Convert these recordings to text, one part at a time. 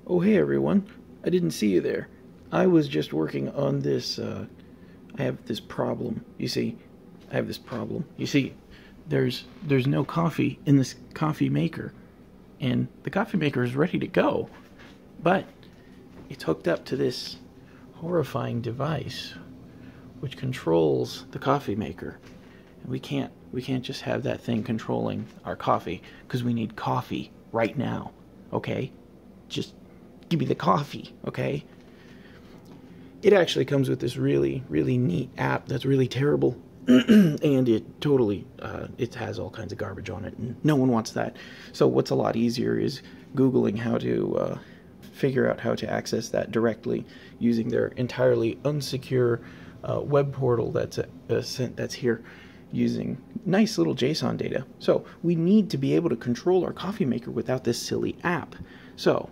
Oh, hey everyone. I didn't see you there. I was just working on this, I have this problem. You see, there's no coffee in this coffee maker. And the coffee maker is ready to go. But it's hooked up to this horrifying device which controls the coffee maker. And we can't just have that thing controlling our coffee, because we need coffee right now. Okay? Just give me the coffee, okay? It actually comes with this really, really neat app that's really terrible. And it totally, it has all kinds of garbage on it, and no one wants that. So what's a lot easier is Googling how to figure out how to access that directly using their entirely unsecure web portal that's here, using nice little JSON data. So we need to be able to control our coffee maker without this silly app. So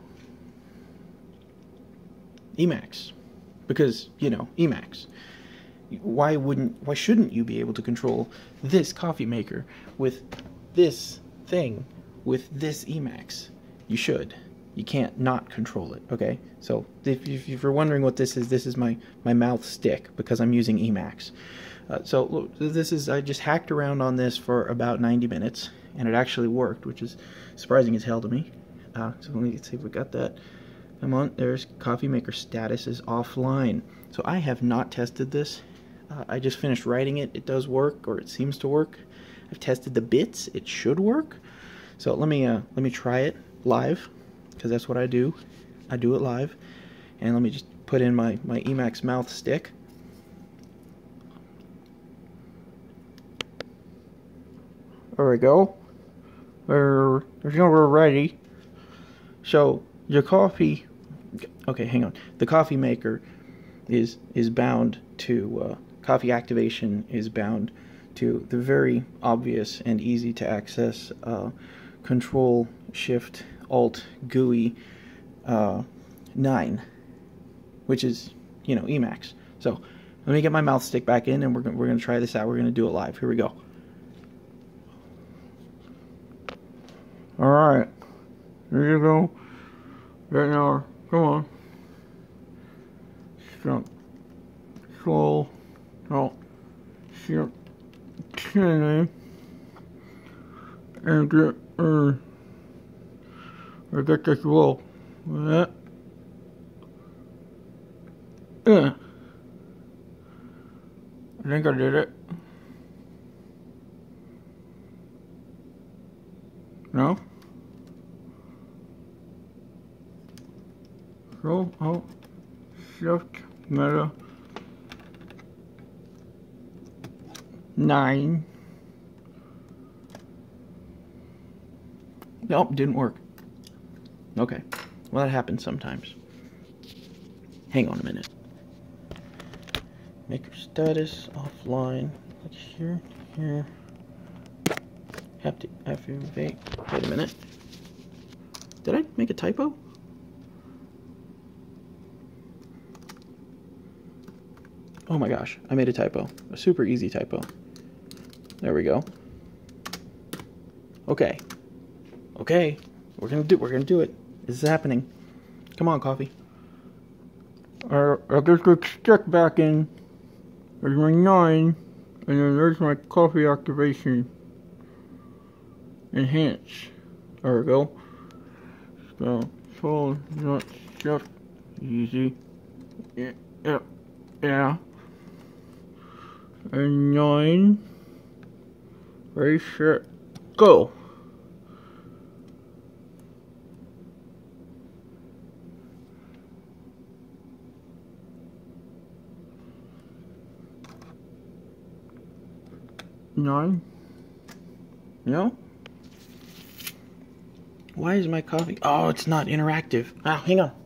Emacs, because, you know, Emacs. Why shouldn't you be able to control this coffee maker with this thing, with this Emacs? You should. You can't not control it, okay? So if you're wondering what this is my mouth stick, because I'm using Emacs. So look, I just hacked around on this for about 90 minutes, and it actually worked, which is surprising as hell to me. So let me see if we got that. Come on, there's coffee maker status is offline. So I have not tested this. I just finished writing it. It does work, or it seems to work. I've tested the bits. It should work. So let me try it live, because that's what I do. I do it live. And let me just put in my Emacs mouth stick. There we go. There's no ready. So your coffee. Okay, hang on. The coffee maker is bound to coffee activation is bound to the very obvious and easy to access Control Shift Alt GUI 9, which is, you know, Emacs. So let me get my mouth stick back in, and we're gonna try this out. We're gonna do it live. Here we go. All right, here you go. Right now, come on. Jump. Slow. Oh. Jump. And get, I get this roll. That. Yeah. I think I did it. No? So, oh, shift, meta, 9. Nope, didn't work. Okay, well, that happens sometimes. Hang on a minute. Maker status offline. Like here. Have to activate. Wait a minute. Did I make a typo? Oh my gosh, I made a typo. A super easy typo. There we go. Okay. Okay. We're gonna do it. This is happening. Come on, coffee. I guess let's stick back in. There's my 9, and then there's my coffee activation. Enhance. There we go. So, full, not shift. Easy. Yeah. And 9. Ready, set, go. Nine. No? Why is my coffee? Oh, it's not interactive. Ah, hang on.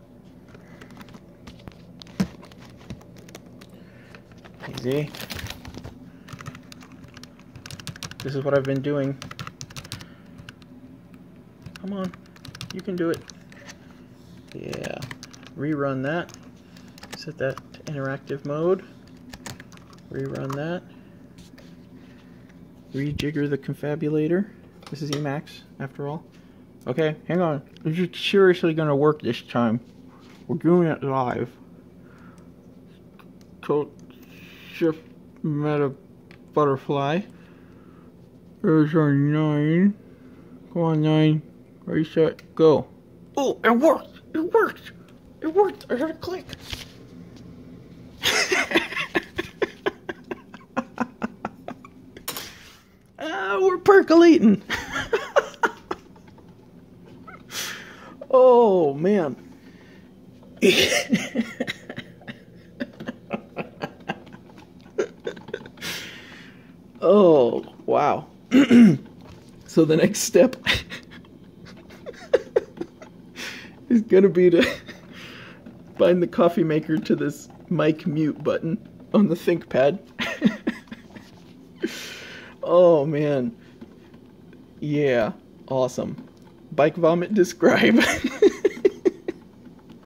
Easy. This is what I've been doing. Come on. You can do it. Yeah. Rerun that. Set that to interactive mode. Rerun that. Rejigger the confabulator. This is Emacs, after all. Okay, hang on. Is it seriously gonna work this time? We're doing it live. Ctrl Shift Meta Butterfly. There's our 9. Go on, 9. Ready, set, go. Oh, it worked! It worked! It worked! I heard a click. We're percolating. Oh, man. Oh, wow. So the next step is going to be to bind the coffee maker to this mic mute button on the ThinkPad. Oh, man. Yeah, awesome. Bike vomit describe.